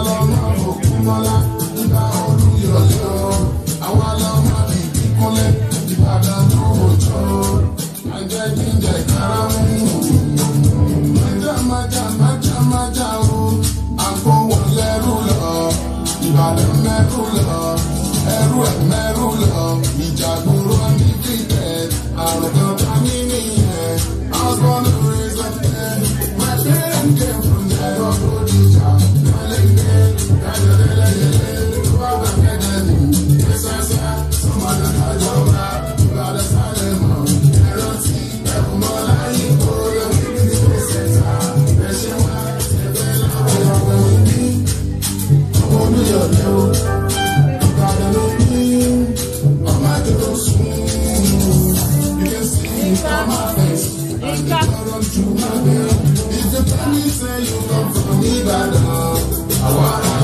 lọ́mọ Mokola, nígbà Olúyọ̀lé o. Àwa lọ́mọ Ìbíkúnlé, Ìbàdàn ló wòjọ́. Àjẹ́ jíjẹ ìkarahun. Májá o. Àgbọ̀wọ̀ lẹ́rú lọ. Ìbàdàn mẹ́rù lọ. Ẹrú ẹ̀ mẹ́rù lọ. Ìjàgbóró ní kíkẹ́. Àrùn kan ta ní nìyẹn. I was born to raise up there. My parents came from there. Odija, Malenge, Kajalele, Tubaga Kedeni, Esasa, Somada Kajoba, Tubada Salemo, Eroti, Ekumola, Ikolo, Seta, Eshewa, Ebela, Oyawemi, Oluyole, Ibadanemi, Omadosun. You can see from my face. If the penny say you come from Ibadan, I wanna